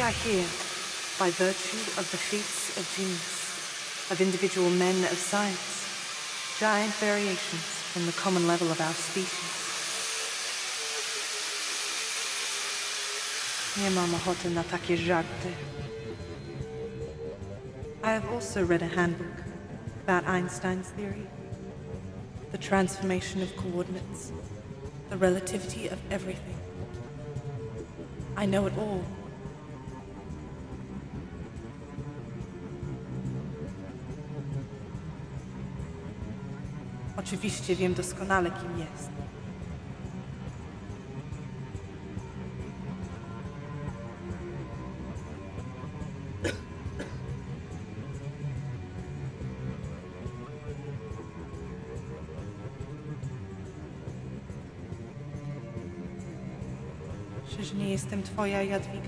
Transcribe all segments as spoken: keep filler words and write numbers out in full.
are here by virtue of the feats of genius, of individual men of science, giant variations from the common level of our species. Nie mam ochoty na takie żarty. I have also read a handbook about Einstein's theory, the transformation of coordinates, the relativity of everything. I know it all. Oczywiście wiem doskonale, kim jest. Czyż nie jestem twoja Jadwiga?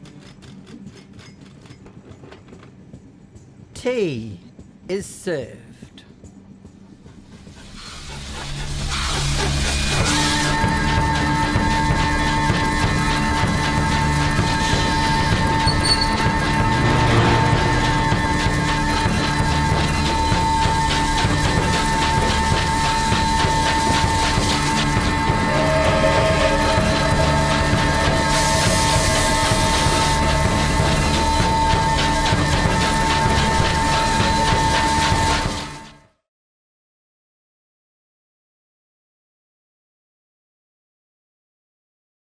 Tea is served.